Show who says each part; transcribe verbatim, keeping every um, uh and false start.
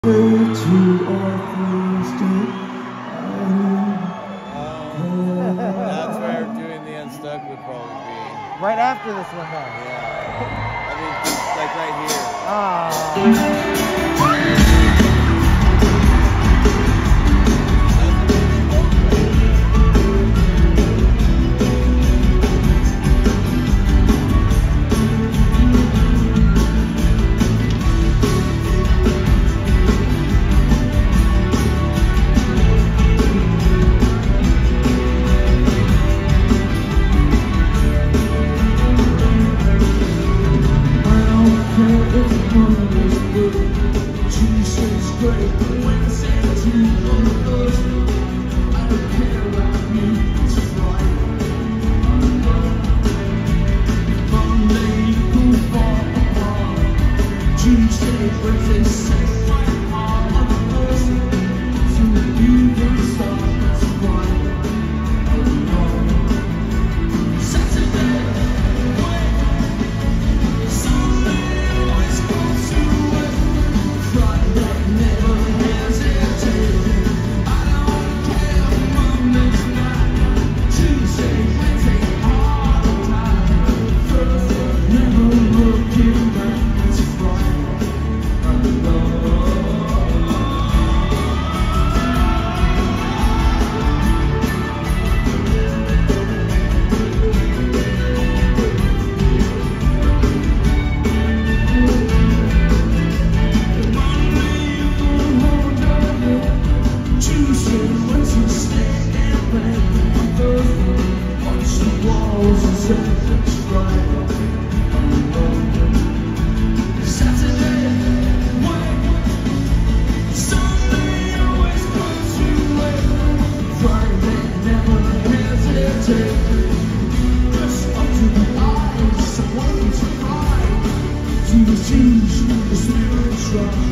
Speaker 1: To our Thursday.
Speaker 2: That's where doing the Unstuck would probably be.
Speaker 3: Right after this one, though.
Speaker 2: Yeah. I mean, like right here.
Speaker 3: Ah.
Speaker 1: Tuesday's great, Wednesday to Thursday. I don't care about me, it's Friday. Monday, you go far apart. Tuesday, Wednesday, set my heart on Thursday. So you can start, it's Friday. Saturday, wait. Sunday, always goes to wait. Friday, never hesitated. I don't care Monday's night. Tuesday, Wednesday, all the time. Thursday, never looking back. It's Friday, I know. Tuesday, Wednesday, stay and bang. On Thursday, watch the walls and say it's Friday. Saturday, wait. Sunday, always puts you away. Friday, never hesitate. Just up to the eyes, someone to hide. To the shoes, the spirit try.